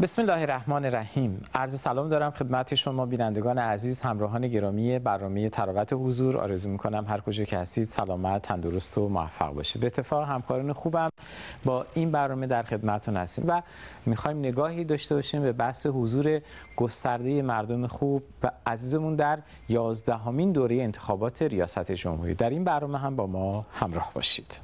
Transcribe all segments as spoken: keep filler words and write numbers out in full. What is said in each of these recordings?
بسم الله الرحمن الرحیم. عرض سلام دارم خدمت شما بینندگان عزیز، همراهان گرامی برنامه تراوت حضور. آرزو میکنم هر کجا که هستید سلامت، تندرست و موفق باشید. به اتفاق همکاران خوبم با این برنامه در خدمتتون هستیم و میخوایم نگاهی داشته باشیم به بحث حضور گسترده مردم خوب و عزیزمون در یازدهمین دوره انتخابات ریاست جمهوری. در این برنامه هم با ما همراه باشید.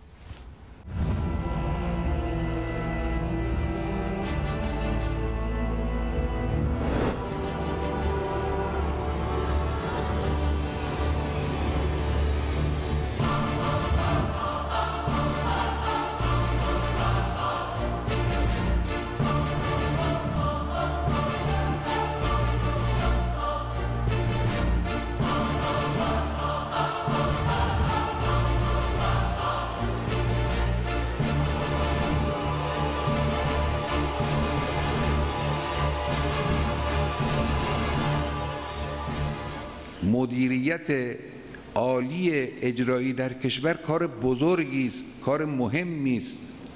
مدیریت عالی اجرایی در کشور کار بزرگی است، کار مهمی است.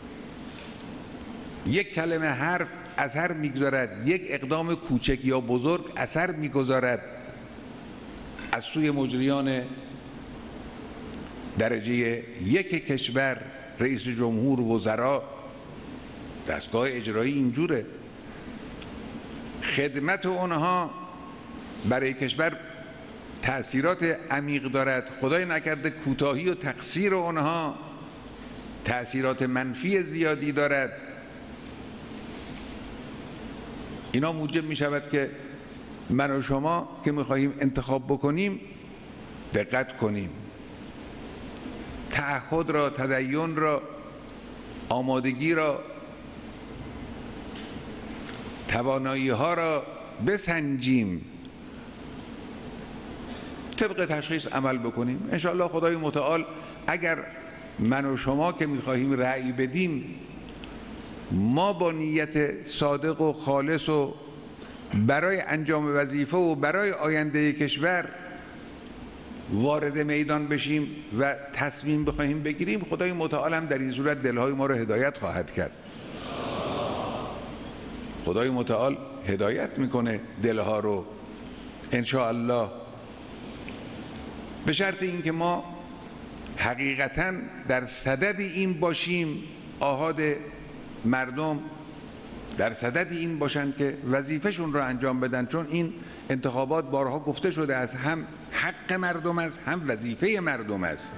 یک کلمه حرف اثر میگذارد، یک اقدام کوچک یا بزرگ اثر میگذارد. از سوی مجریان درجه یک کشور، رئیس جمهور، وزرا، دستگاه اجرایی اینجوره. خدمت اونها برای کشور تأثیرات عمیق دارد. خدای نکرده کوتاهی و تقصیر آنها تأثیرات منفی زیادی دارد. اینا موجب می شود که من و شما که می خواهیم انتخاب بکنیم دقت کنیم، تعهد را، تدین را، آمادگی را، توانایی ها را بسنجیم، طبق تشخیص عمل بکنیم. انشاءالله خدای متعال اگر من و شما که میخواهیم رأی بدیم ما با نیت صادق و خالص و برای انجام وظیفه و برای آینده کشور وارد میدان بشیم و تصمیم بخواهیم بگیریم، خدای متعال هم در این صورت دلهای ما رو هدایت خواهد کرد. خدای متعال هدایت میکنه دلها رو انشاءالله، به شرط اینکه ما حقیقتاً در صدد این باشیم، آحاد مردم در صدد این باشن که وظیفهشون را انجام بدن. چون این انتخابات بارها گفته شده است، هم حق مردم است هم وظیفه مردم است.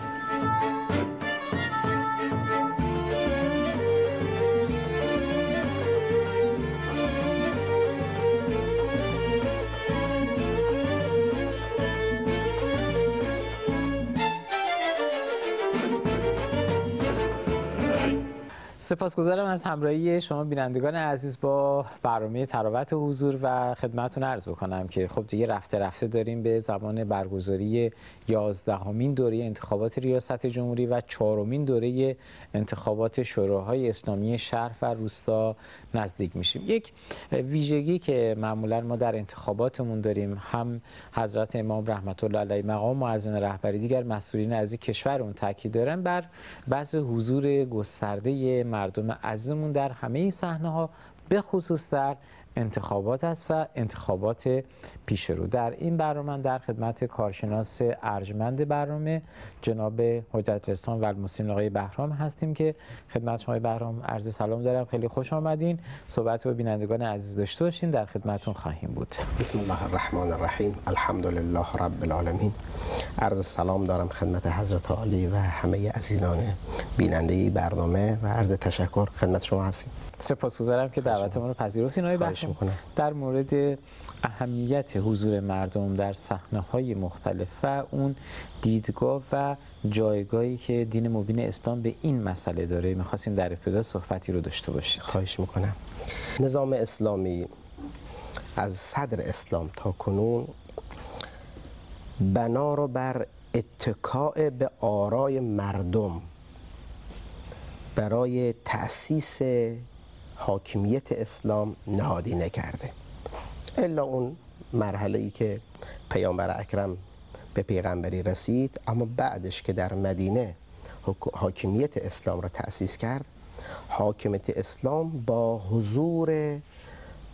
سپاسگزارم از همراهی شما بینندگان عزیز با برنامه تراوت حضور و خدمتتون عرض بکنم که خب دیگه رفته رفته داریم به زمان برگزاری یازدهمین دوره انتخابات ریاست جمهوری و چهارمین دوره انتخابات شوراهای اسلامی شهر و روستا نزدیک میشیم. یک ویژگی که معمولا ما در انتخاباتمون داریم، هم حضرت امام رحمت الله علیه مقام معظم رهبری، دیگر مسئولین عزیز کشور اون تاکید دارن بر بحث حضور گسترده مردم عزیزمون در همه صحنه‌ها، به خصوص در انتخابات است و انتخابات پیش رو. در این برنامه در خدمت کارشناس ارجمند برنامه جناب حجت رسان و المسلمین آقای بهرام هستیم که خدمت شما بهرام عرض سلام دارم. خیلی خوش آمدین. صحبت با بینندگان عزیز داشته باشین، در خدمتتون خواهیم بود. بسم الله الرحمن الرحیم. الحمدلله رب العالمین. عرض سلام دارم خدمت حضرت عالی و همه عزیزان بیننده برنامه و عرض تشکر خدمت شما هستیم. سپاسگزارم که دعوتمون رو پذیرفتین آقای بهرام. در مورد اهمیت حضور مردم در صحنه‌های مختلف و اون دیدگاه و جایگاهی که دین مبین اسلام به این مسئله داره می‌خواستیم در ابتدا صحبتی رو داشته باشید. خواهش میکنم. نظام اسلامی از صدر اسلام تا کنون بنا رو بر اتکاء به آرای مردم برای تأسیس حاکمیت اسلام نهادینه کرده، الا اون مرحله ای که پیامبر اکرم به پیغمبری رسید، اما بعدش که در مدینه حاکمیت اسلام را تأسیس کرد، حاکمیت اسلام با حضور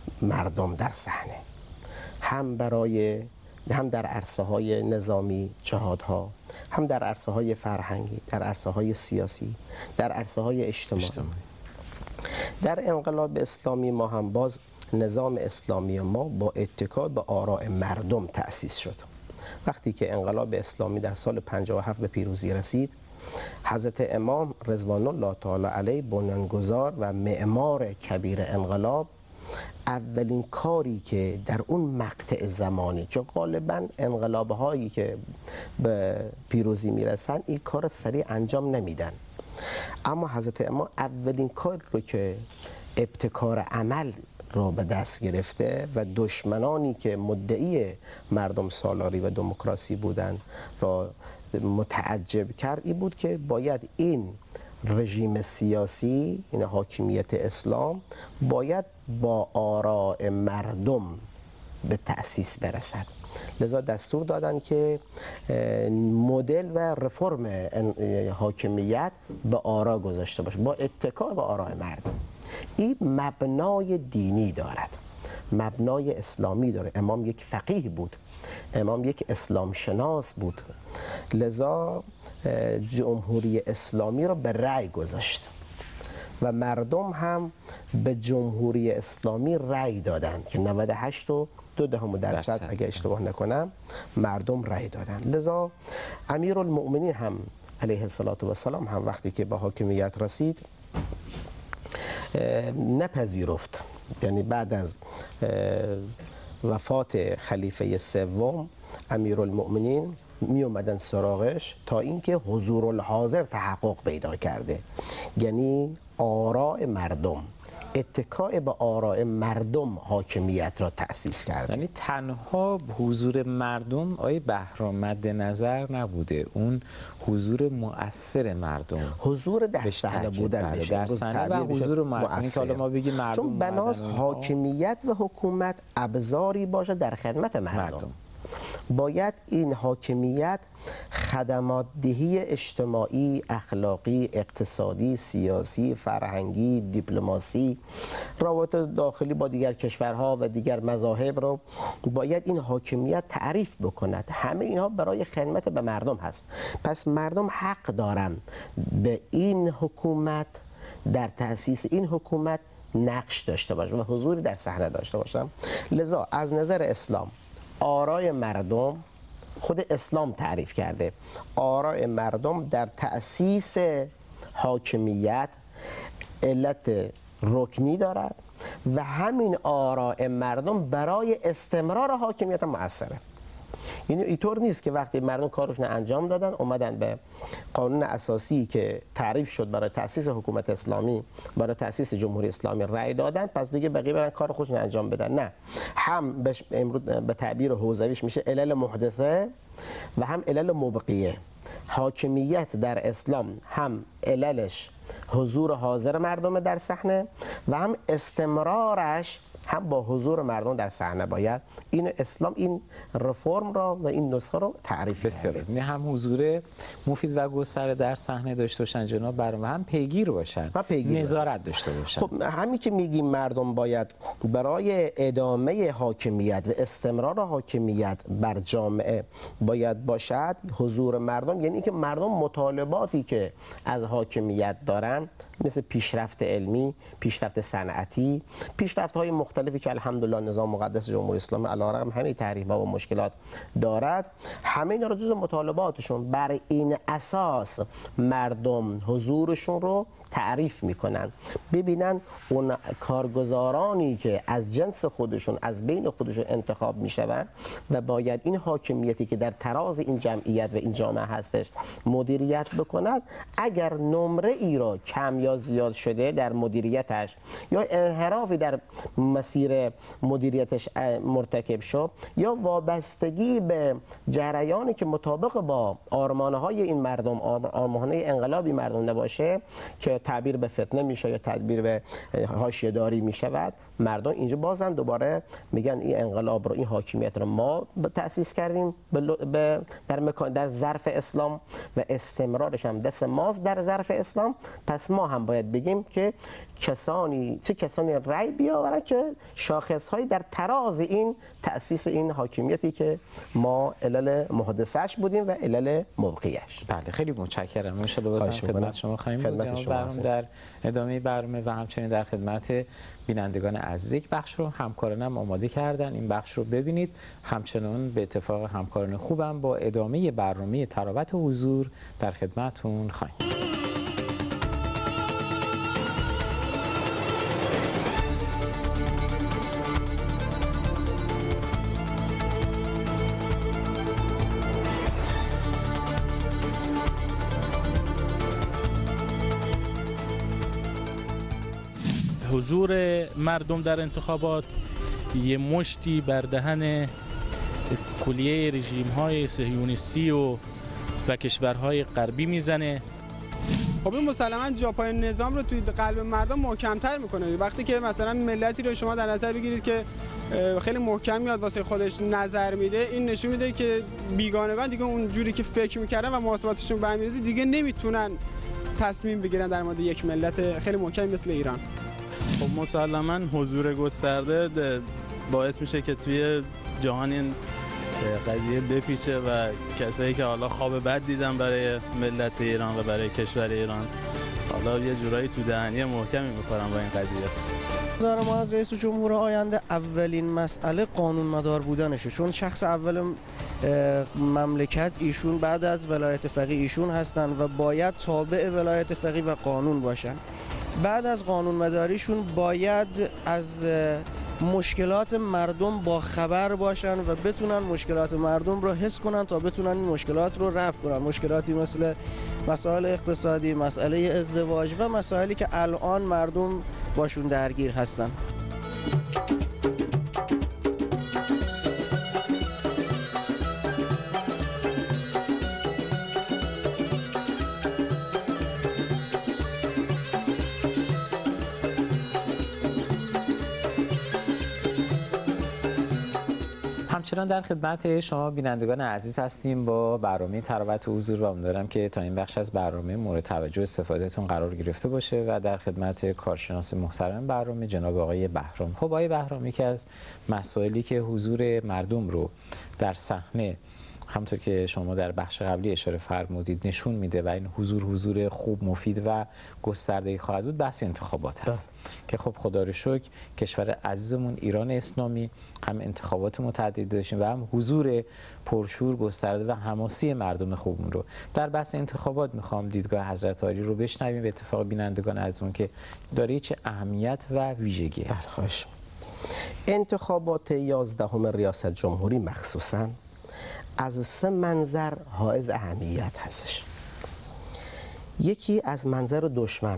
مردم در صحنه، هم برای هم در عرصه های نظامی جهادها، هم در عرصه های فرهنگی، در عرصه های سیاسی، در عرصه های اجتماعی. اجتماعی. در انقلاب اسلامی ما هم باز نظام اسلامی ما با اتکا به آراء مردم تأسیس شد. وقتی که انقلاب اسلامی در سال پنجاه و هفت به پیروزی رسید، حضرت امام رضوان الله تعالی علیه بنیانگذار و معمار کبیر انقلاب، اولین کاری که در اون مقطع زمانی، چون غالبا انقلاب‌هایی که به پیروزی میرسن این کار سریع انجام نمیدن، اما حضرت امام اولین کار رو که ابتکار عمل رو به دست گرفته و دشمنانی که مدعی مردم سالاری و دموکراسی بودند را متعجب کرد، این بود که باید این رژیم سیاسی، این حاکمیت اسلام، باید با آراء مردم به تأسیس برسد. لذا دستور دادن که مدل و رفرم حاکمیت به آرا گذاشته باشه، با اتکا به آراء مردم. این مبنای دینی دارد، مبنای اسلامی داره. امام یک فقیه بود، امام یک اسلام شناس بود، لذا جمهوری اسلامی رو به رأی گذاشت و مردم هم به جمهوری اسلامی رأی دادند که نود و هشت و دو دهم درصد اگه اشتباه نکنم مردم رأی دادند. لذا امیرالمؤمنین هم علیه السلام هم وقتی که به حاکمیت رسید نپذیرفت، یعنی بعد از وفات خلیفه سوم امیرالمؤمنین می اومدن سراغش تا اینکه حضور الحاضر تحقق پیدا کرده، یعنی آراء مردم، اتکاء به آراء مردم حاکمیت را تأسیس کرده. یعنی تنها حضور مردم آیه بهرام مد نظر نبوده، اون حضور مؤثر مردم، حضور در صحنه بودن بشه، در صحنه و حضور مؤثر که حالا ما بگیم مردم، چون بناس حاکمیت و حکومت ابزاری باشه در خدمت مردم, مردم. باید این حاکمیت خدمات دهی اجتماعی، اخلاقی، اقتصادی، سیاسی، فرهنگی، دیپلماسی، روابط داخلی با دیگر کشورها و دیگر مذاهب رو باید این حاکمیت تعریف بکند. همه اینها برای خدمت به مردم هست. پس مردم حق دارن به این حکومت، در تأسیس این حکومت نقش داشته باشن و حضوری در صحنه داشته باشن. لذا از نظر اسلام آراء مردم، خود اسلام تعریف کرده، آراء مردم در تأسیس حاکمیت علت رکنی دارد و همین آراء مردم برای استمرار حاکمیت مؤثره. یعنی اینطور نیست که وقتی مردم کارشون انجام دادن اومدن به قانون اساسی که تعریف شد برای تأسیس حکومت اسلامی، برای تأسیس جمهوری اسلامی رأی دادن، پس دیگه بقیه برن کار خودشون انجام بدن. نه، هم امروز به تعبیر حوزویش میشه علل محدثه و هم علل مبقیه. حاکمیت در اسلام هم عللش حضور حاضر مردم در صحنه و هم استمرارش هم با حضور مردم در صحنه. باید این اسلام این رفرم را و این نسخه رو تعریف بسیار کرده. هم حضور مفید و گسترده در صحنه داشته باشن جناب برام، هم پیگیر باشن و پیگیر نظارت باشن. داشته باشن. خب همین که میگیم مردم باید برای ادامه حاکمیت و استمرار حاکمیت بر جامعه باید باشد حضور مردم، یعنی که مردم مطالباتی که از حاکمیت دارن مثل پیشرفت علمی، پیشرفت صنعتی، پیشرفت‌های مختلفی که الحمدلله نظام مقدس جمهوری اسلامی علیرغم همه تحریم‌ها و مشکلات دارد، همه اینا رو جزو مطالباتشون بر این اساس مردم حضورشون رو تعریف میکنن، ببینن اون کارگزارانی که از جنس خودشون از بین خودشون انتخاب میشون و باید این حاکمیتی که در تراز این جمعیت و این جامعه هستش مدیریت بکند، اگر نمره ای را کم یا زیاد شده در مدیریتش یا انحرافی در مسیر مدیریتش مرتکب شد یا وابستگی به جریانی که مطابق با آرمانهای این مردم، آرمانهای انقلابی مردم نباشه که تعبیر به فتنه میشه یا تعبیر به حاشیه‌داری میشود، مردم اینجا بازن دوباره میگن این انقلاب رو، این حاکمیت رو ما تأسیس کردیم به در مکان در ظرف اسلام و استمرارش هم دست ماست در ظرف اسلام، پس ما هم باید بگیم که کسانی چه کسانی رأی بیاورن که شاخص‌هایی در تراز این تأسیس این حاکمیتی که ما علل محدثش بودیم و علل موقعیش. بله خیلی متشکرم. ان شاء الله بازم خدمت شما خواهیم بود برنامه در ادامه برنامه و همچنین در خدمت بینندگان عزیز. یک بخش رو همکارانم آماده کردن، این بخش رو ببینید. همچنان به اتفاق همکاران خوبم با ادامه برنامه تراوت و حضور در خدمتتون خواهیم. حضور مردم در انتخابات یه مشتی بر دهن کلیه رژیم‌های صهیونیستی و و کشورهای غربی میزنه. خب این مسلماً جاپای نظام رو توی قلب مردم محکم‌تر میکنه. وقتی که مثلا ملتی رو شما در نظر بگیرید که خیلی محکم میاد واسه خودش نظر میده، این نشون میده که بیگانگان دیگه اون جوری که فکر میکردن و محاسباتشون به هم می‌ریزه دیگه نمیتونن تصمیم بگیرن در مورد یک ملت خیلی محکم مثل ایران. خب مسلماً حضور گسترده باعث میشه که توی جهان این قضیه بپیچه و کسایی که حالا خواب بد دیدن برای ملت ایران و برای کشور ایران حالا یه جورایی تو دهنی محکمی میخورن با این قضیه. نظر ما از رئیس جمهور آینده اولین مسئله قانون مدار بودنشه، چون شخص اول مملکت ایشون بعد از ولایت فقیه ایشون هستن و باید تابع ولایت فقیه و قانون باشن. بعد از قانون مداریشون باید از مشکلات مردم با خبر باشن و بتونن مشکلات مردم رو حس کنن تا بتونن این مشکلات رو رفع کنن. مشکلاتی مثل مسائل اقتصادی، مسئله ازدواج و مسائلی که الان مردم باشون درگیر هستن. همچنان در خدمت شما بینندگان عزیز هستیم با برنامه تراوت و حضور و امیدوارم که تا این بخش از برنامه مورد توجه استفادهتون قرار گرفته باشه و در خدمت کارشناس محترم برنامه جناب آقای بهرام. خب آقای بهرام، یکی از مسائلی که حضور مردم رو در صحنه همونطور که شما در بخش قبلی اشاره فرمودید نشون میده و این حضور حضور خوب، مفید و گسترده‌ای خواهد بود، بحث انتخابات هست که خب خدا رو شکر کشور عزیزمون ایران اسلامی هم انتخابات متعدد داشتیم و هم حضور پرشور، گسترده و حماسی مردم خوبمون رو. در بحث انتخابات میخوام دیدگاه حضرت عالی رو بشنویم به اتفاق بینندگان عزیزمون که داره چه اهمیت و ویژگی هست. انتخابات یازدهم ریاست جمهوری مخصوصاً از سه منظر حائز اهمیت هستش. یکی از منظر دشمن،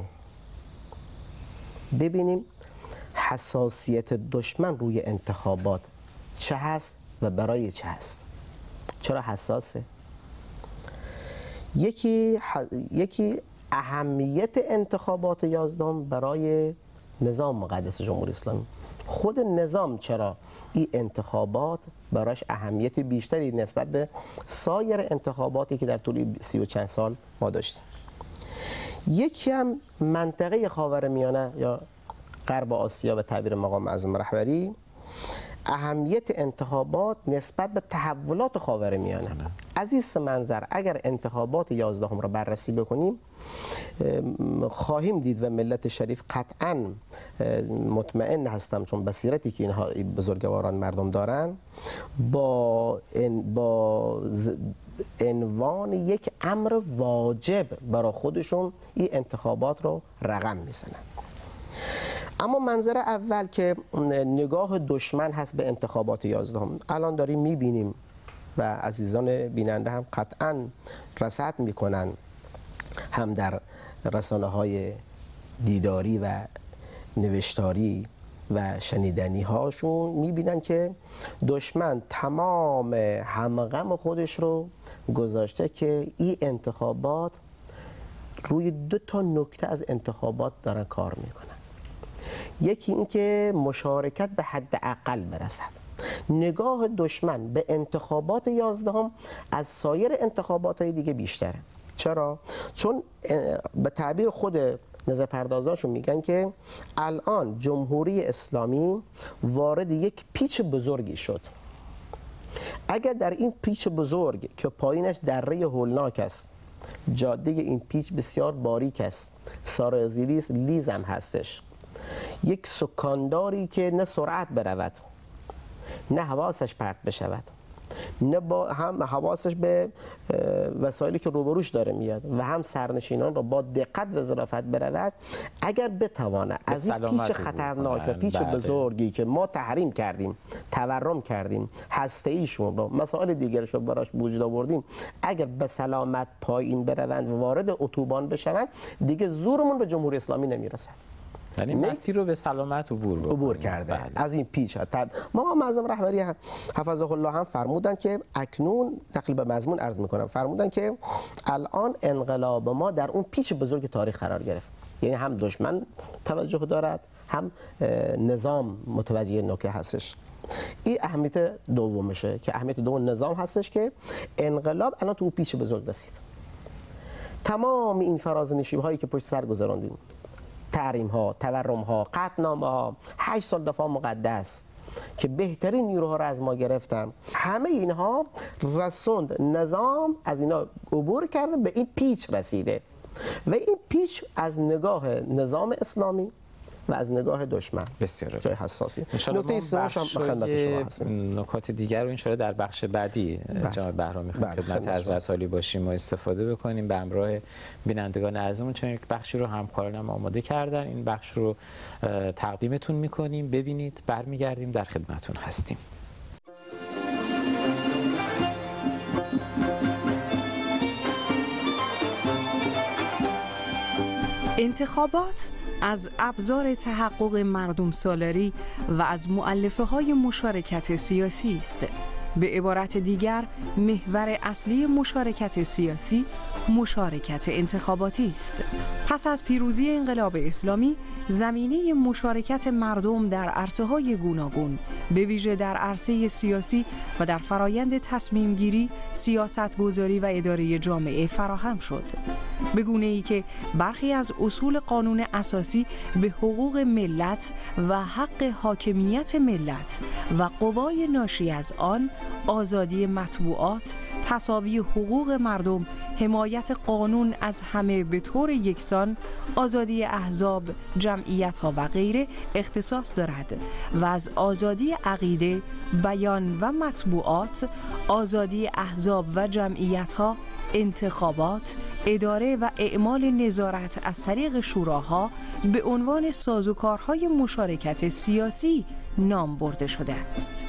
ببینیم حساسیت دشمن روی انتخابات چه هست و برای چه هست، چرا حساسه. یکی یکی اهمیت انتخابات یازدهم برای نظام مقدس جمهوری اسلامی. خود نظام چرا این انتخابات براش اهمیت بیشتری نسبت به سایر انتخاباتی که در طول سی و چند سال ما داشتیم. یکی هم منطقه خاورمیانه یا غرب آسیا به تعبیر مقام معظم رهبری، اهمیت انتخابات نسبت به تحولات خاورمیانه. از این سه منظر اگر انتخابات یازدهم را بررسی بکنیم خواهیم دید و ملت شریف قطعاً مطمئن هستم چون بصیرتی که اینها بزرگواران مردم دارن با با عنوان یک امر واجب برای خودشون این انتخابات رو رقم میزنن. اما منظر اول که نگاه دشمن هست به انتخابات یازدهم، الان داریم میبینیم و عزیزان بیننده هم قطعاً رصد میکنن، هم در رسانه های دیداری و نوشتاری و شنیدنی هاشون میبینن که دشمن تمام همغم خودش رو گذاشته که این انتخابات روی دو تا نکته از انتخابات دارن کار میکنن. یکی اینکه مشارکت به حد اقل برسد. نگاه دشمن به انتخابات یازدهم از سایر انتخابات های دیگه بیشتره. چرا؟ چون به تعبیر خود نظر پردازاشون میگن که الان جمهوری اسلامی وارد یک پیچ بزرگی شد. اگر در این پیچ بزرگ که پایینش دره هولناک است، جاده این پیچ بسیار باریک است، سرازیری لیز هم هستش، یک سکانداری که نه سرعت برود نه حواسش پرت بشود، نه با هم حواسش به وسایلی که روبروش داره میاد و هم سرنشینان را با دقت و ظرافت برود، اگر بتواند از این پیچ خطرناک و پیچ بزرگی که ما تحریم کردیم، تورم کردیم، هسته ایشون رو، مسائل دیگرش رو براش وجود آوردیم، اگر به سلامت پایین بروند و وارد اتوبان بشوند، دیگه زورمون به جمهوری اسلامی نمیرسد. یعنی مسیر رو به سلامت عبور بکنیم. عبور کرده. بله. از این پیچ ها ما معظم رهبری حفظه الله هم فرمودن که اکنون تقریبا مضمون عرض میکنم، فرمودن که الان انقلاب ما در اون پیچ بزرگ تاریخ قرار گرفت. یعنی هم دشمن توجه دارد، هم نظام متوجه نکته هستش. این اهمیت دومشه که اهمیت دوم نظام هستش که انقلاب الان تو پیچ بزرگ رسید. تمام این فرازنشیب هایی که پشت سر گذراندیم، تحریم ها، تورم ها، قطعنامه ها، هشت سال دفاع مقدس که بهترین نیروها را از ما گرفتن، همه اینها رسوند نظام از اینا عبور کرده به این پیچ رسیده و این پیچ از نگاه نظام اسلامی و از نگاه دشمن بسیار جای حساسی. نکته سومش هم خدمت شما هستیم. نکات دیگر رو ان شاء الله در بخش بعدی جناب بهرامی خدمت حضرت عالی باشیم و استفاده بکنیم به همراه بینندگان عزیزمون، چون یک بخشی رو همکارانم آماده کردن. این بخش رو تقدیمتون میکنیم، ببینید، برمیگردیم در خدمتتون هستیم. انتخابات از ابزار تحقق مردم سالاری و از مؤلفه های مشارکت سیاسی است. به عبارت دیگر، محور اصلی مشارکت سیاسی مشارکت انتخاباتی است. پس از پیروزی انقلاب اسلامی، زمینه مشارکت مردم در عرصه‌های گوناگون، به ویژه در عرصه سیاسی و در فرایند تصمیم گیری، سیاستگذاری و اداره جامعه فراهم شد. به گونه‌ای که برخی از اصول قانون اساسی به حقوق ملت و حق حاکمیت ملت و قوای ناشی از آن، آزادی مطبوعات، تساوی حقوق مردم، حمایت قانون از همه به طور یکسان، آزادی احزاب، جمعیت‌ها و غیره اختصاص دارد و از آزادی عقیده، بیان و مطبوعات، آزادی احزاب و جمعیت‌ها، انتخابات، اداره و اعمال نظارت از طریق شوراها به عنوان سازوکارهای مشارکت سیاسی نام برده شده است.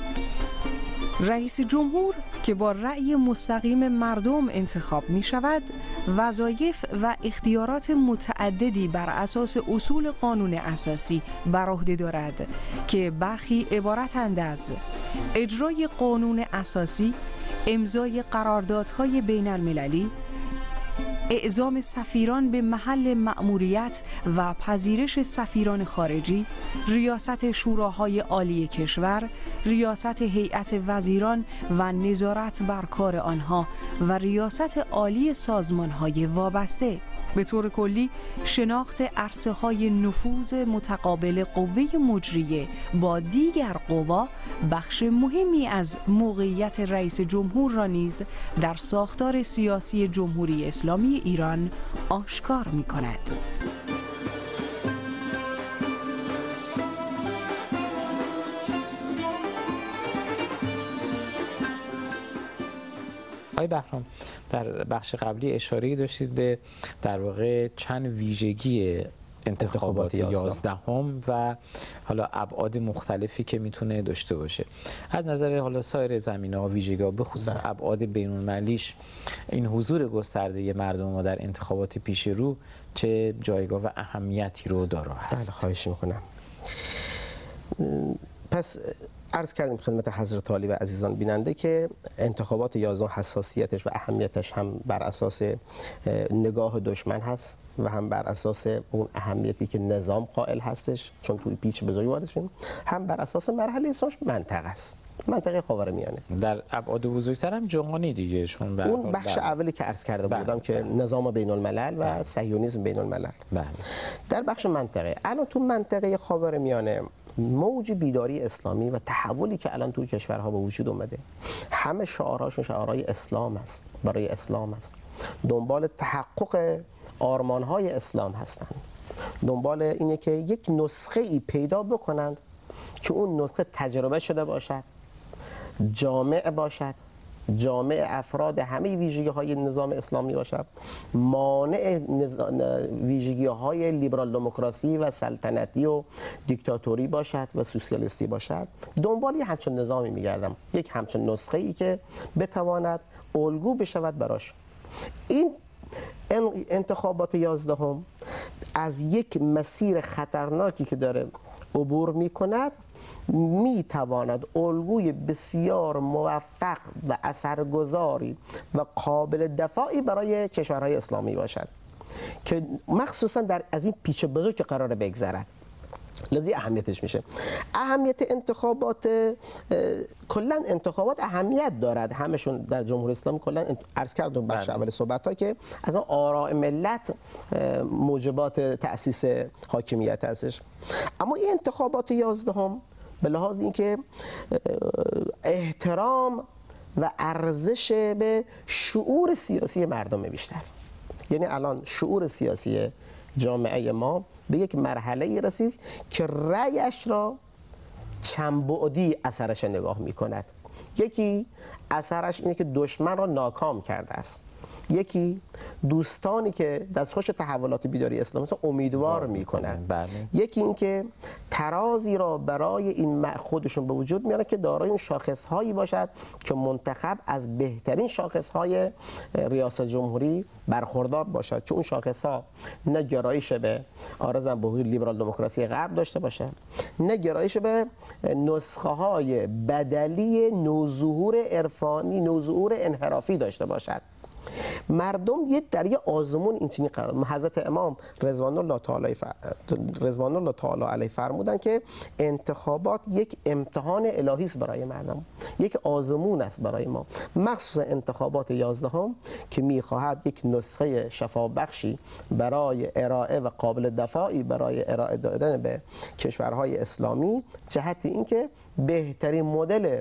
رئیس جمهور که با رأی مستقیم مردم انتخاب می شود، وظایف و اختیارات متعددی بر اساس اصول قانون اساسی بر عهده دارد که برخی عبارتند از اجرای قانون اساسی، امضای قراردادهای بین المللی، اعزام سفیران به محل مأموریت و پذیرش سفیران خارجی، ریاست شوراهای عالی کشور، ریاست هیئت وزیران و نظارت بر کار آنها و ریاست عالی سازمانهای وابسته. به طور کلی، شناخت عرصه‌های نفوذ متقابل قوه مجریه با دیگر قوا بخش مهمی از موقعیت رئیس جمهور را نیز در ساختار سیاسی جمهوری اسلامی ایران آشکار می‌کند. آقای بهرام، در بخش قبلی اشاره داشتید به در واقع چند ویژگی انتخابات یازدهم و حالا ابعاد مختلفی که میتونه داشته باشه. از نظر حالا سایر زمینه‌ها، ویژگی‌ها، به خصوص ابعاد بین‌المللیش، این حضور گسترده مردم ما در انتخابات پیش رو چه جایگاه و اهمیتی رو داره هست؟ بله، خواهش میکنم. پس عرض کردیم خدمت حضرت عالی و عزیزان بیننده که انتخابات یازدهم حساسیتش و اهمیتش هم بر اساس نگاه دشمن هست و هم بر اساس اون اهمیتی که نظام قائل هستش، چون توی پیچ بزرگی وارد شدیم، هم بر اساس مرحله اسمش منطقه است، منطقه خاورمیانه. در ابعاد بزرگتر هم جهانی دیگه، چون اون بخش اولی که عرض کرده بودم بله. که نظام بین الملل و صهیونیسم بین الملل. بله. در بخش منطقه، الان تو منطقه خاورمیانه موج بیداری اسلامی و تحولی که الان توی کشورها به وجود اومده، همه شعارهاشون شعارهای اسلام است، برای اسلام است، دنبال تحقق آرمانهای اسلام هستند، دنبال اینه که یک نسخه ای پیدا بکنند که اون نسخه تجربه شده باشد، جامع باشد، جامع افراد همه ویژگی های نظام اسلامی باشد، مانع ویژگی های لیبرال دموکراسی و سلطنتی و دیکتاتوری باشد و سوسیالیستی باشد. دنبال یه همچون نظامی میگردم، یک همچون نسخه ای که بتواند الگو بشود براش. این انتخابات یازدهم از یک مسیر خطرناکی که داره عبور میکند می تواند الگوی بسیار موفق و اثرگذاری و قابل دفاعی برای کشورهای اسلامی باشد که مخصوصا در از این پیچ بزرگ که قراره بگذرد. لذی اهمیتش میشه. اهمیت انتخابات، کلا انتخابات اهمیت دارد، همشون در جمهوری اسلامی کلا عرض کردم بخش اول صحبت ها که از آن آراء ملت موجبات تأسیس حاکمیت هستش. اما این انتخابات یازدهم به لحاظ اینکه احترام و ارزش به شعور سیاسی مردم بیشتر، یعنی الان شعور سیاسی جامعه ما به یک مرحله رسید که رأیش را چند بعدی اثرش نگاه می کند. یکی اثرش اینه که دشمن را ناکام کرده است، یکی دوستانی که دستخوش تحولات بیداری اسلامی هستند امیدوار میکنن، بله. یکی اینکه ترازی را برای این خودشون به وجود میاره که دارای اون شاخص هایی باشد که منتخب از بهترین شاخص های ریاست جمهوری برخوردار باشد، که اون شاخص ها نه گرایش به آرزم به لیبرال دموکراسی غرب داشته باشه، نه گرایش به نسخه های بدلی نوظهور عرفانی، نوظهور انحرافی داشته باشد. مردم یه در یه آزمون اینچنین قرار. حضرت امام رضوان الله تعالی ف... رضوان الله تعالی علیه فرمودن که انتخابات یک امتحان الهی است برای مردم، یک آزمون است برای ما، مخصوصا انتخابات یازدهم که میخواهد یک نسخه شفابخشی برای ارائه و قابل دفاعی برای ارائه دادن به کشورهای اسلامی، جهت اینکه بهترین مدل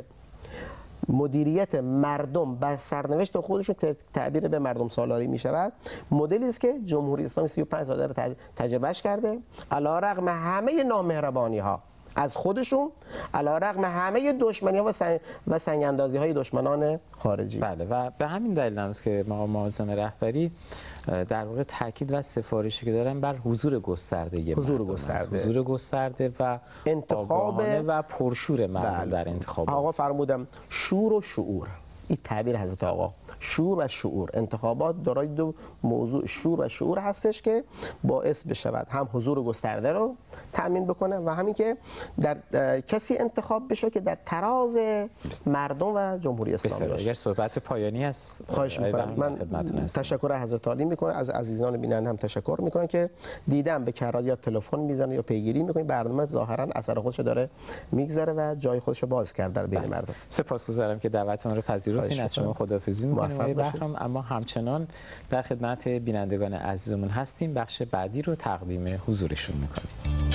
مدیریت مردم بر سرنوشت خودشون تعبیر به مردم سالاری می شود، مدلی است که جمهوری اسلامی سی و پنج سال داره تجربهش کرده، علیرغم همه نامهربانی ها از خودشون، علیرغم همه دشمنی ها و سنگ, و سنگ اندازی های دشمنان خارجی. بله، و به همین دلیل است که ما معظم رهبری در واقع تاکید و سفارشی که دارن بر حضور گسترده حضور گسترده حضور گسترده و انتخاب و پرشور مردم. بله. در انتخابات آقا فرمودم شور و شعور، این تعبیر حضرت آقا، شور و شعور. انتخابات دارای دو موضوع شور و شعور هستش که باعث بشود هم حضور گسترده رو تأمین بکنه و همین که در کسی انتخاب بشه که در تراز مردم و جمهوری اسلامی باشه. اگر صحبت پایانی است خواهش می‌کنم. من تشکر حضرت عالی می‌کنم، از عزیزان بیننده هم تشکر می‌کنم که دیدم به کرات یا تلفن میزنه یا پیگیری می‌کنه، برنامه ظاهرا اثر خودش داره میگذاره و جای خودش رو باز کرد در بین بله. مردم. سپاسگزارم که دعوتمون رو پذیرفتین. از شما خداحافظی می‌کنم آقای بهرام، اما همچنان در خدمت بینندگان عزیزمون هستیم. بخش بعدی رو تقدیم حضورشون می‌کنیم.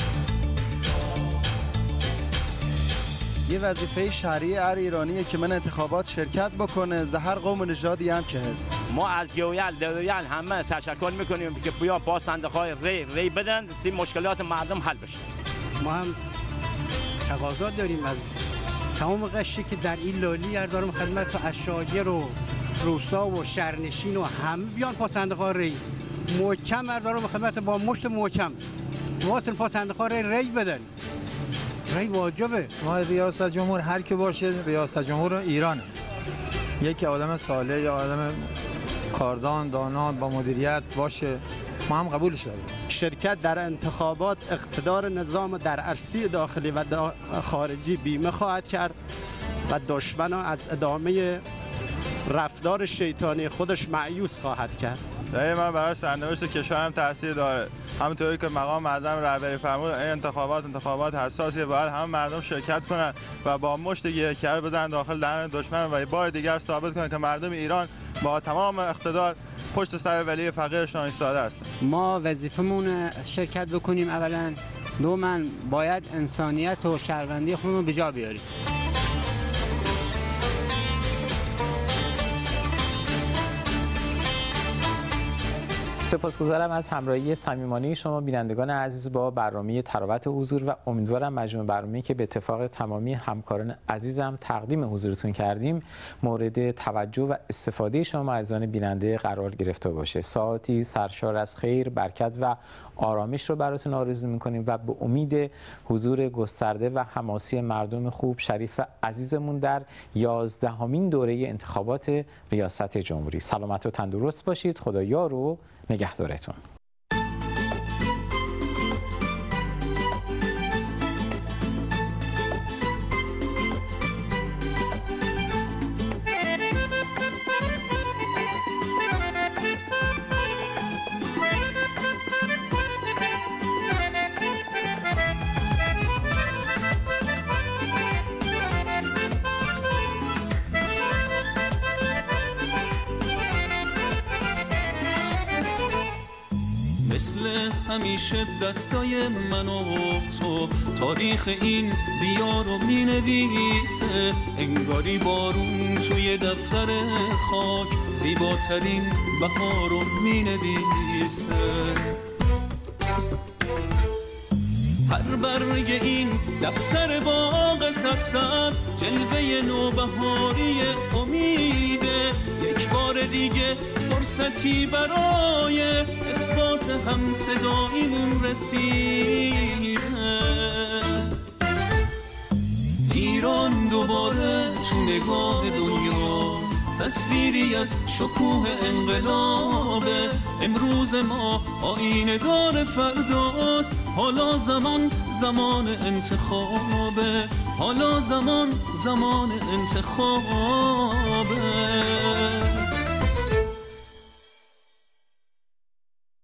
یه وظیفه شهری هر ایرانیه که من انتخابات شرکت بکنه، زهر قوم و نژادی هم که ما از گویل دویل همه تشکر میکنیم که بیا با صندوق‌های ری ری بدن سی مشکلات مردم حل بشه. ما هم تقاضا داریم از تمام قشری که در این لالی دارم خدمت تو اشایر و روستا و شهرنشین و همه بیان پا صندوق‌ها ری محکم دارم خدمت با مشت محکم واسه پا صندوق‌ها ری ری بدن. رای واجبه. ما ریاست جمهور هر کی باشه ریاست جمهور ایرانه، یک آدم صالح یا آدم کاردان دانا با مدیریت باشه ما هم قبولش داریم. شرکت در انتخابات اقتدار نظام در عرصه داخلی و دا خارجی بیمه خواهد کرد و دشمن از ادامه رفتار شیطانی خودش مایوس خواهد کرد. دقیقاً برای سرنوشت کشورم تاثیر داره. همونطوری که مقام معظم رهبری فرمود این انتخابات انتخابات حساسیه، باید همه مردم شرکت کنن و با مشت گیرکر بزنن داخل دهن دشمن و بار دیگر ثابت کنن که مردم ایران با تمام اقتدار پشت سر ولی فقیرشان ایستاده است. ما وظیفمون شرکت بکنیم اولا، دوما باید انسانیت و شهروندی خودمون رو به جا بیاریم. سپاسگزارم از همراهی صمیمانه شما بینندگان عزیز با برنامه تراوت حضور و امیدوارم مجموع برنامه‌ای که به اتفاق تمامی همکاران عزیزم تقدیم حضورتون کردیم مورد توجه و استفاده شما عزیزان بیننده قرار گرفته باشه. ساعتی سرشار از خیر، برکت و آرامش رو براتون آرزو می‌کنیم و به امید حضور گسترده و حماسی مردم خوب شریف عزیزمون در یازدهمین دوره انتخابات ریاست جمهوری. سلامت و تندرست باشید. خدا یار و نگهدارتون. مثل همیشه دستای من و تو تاریخ این دیار رو می نویسه، انگاری بارون توی دفتر خاک زیباترین بهار رو می نویسه. هر برگ این دفتر باغ صد صد جلوه نوبهاری امیده، یک بار دیگه فرصتی برای اثبات هم صداییمون رسیده. ایران دوباره تو نگاه دنیا تصویری از شکوه انقلابه، امروز ما آینه دار فرداست، حالا زمان زمان انتخابه، حالا زمان زمان انتخابه.